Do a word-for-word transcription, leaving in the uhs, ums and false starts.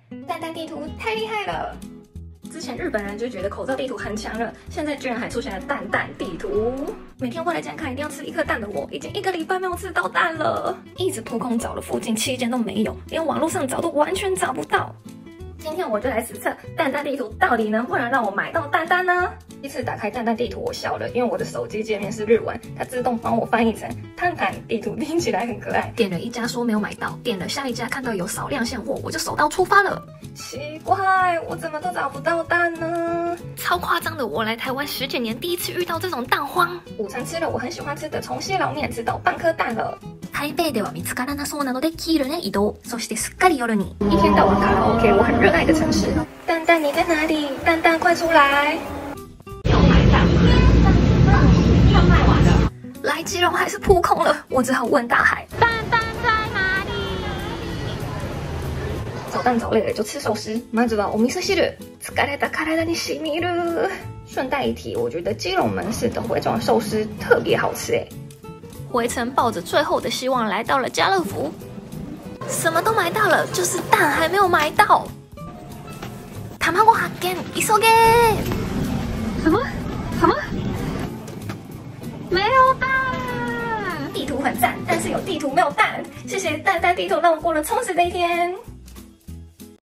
蛋蛋地图太厉害了！之前日本人就觉得口罩地图很强了，现在居然还出现了蛋蛋地图。每天回来健康一定要吃一颗蛋的我，已经一个礼拜没有吃到蛋了，一直扑空找了附近七间都没有，连网络上找都完全找不到。今天我就来实测蛋蛋地图到底能不能让我买到蛋蛋呢？第一次打开蛋蛋地图，我笑了，因为我的手机界面是日文，它自动帮我翻译成蛋蛋地图，听起来很可爱。点了一家说没有买到，点了下一家看到有少量现货，我就手刀出发了。奇怪，我怎么都找不到蛋呢？超夸张的！我来台湾十几年，第一次遇到这种蛋荒。午餐吃了我很喜欢吃的重蟹捞面，吃到半颗蛋了。台北では見つからなそうなので黄色へ移動。そしてすっかり夜に。一天到晚卡拉 OK， 我很热爱的城市。蛋蛋你在哪里？蛋蛋快出来！要买蛋吗？要卖完了。来基隆还是扑空了，我只好问大海：蛋蛋在哪里？找蛋找累了就吃寿司。まずはお味噌汁。疲れた体に染みる。顺带一提，我觉得基隆门市的回转寿司特别好吃诶。回程抱着最后的希望来到了家乐福，什么都买到了，就是蛋还没有买到。卵発見，急げ！什么？什么？没有蛋！地图很赞，但是有地图没有蛋。谢谢蛋蛋地图让我过了充实的一天。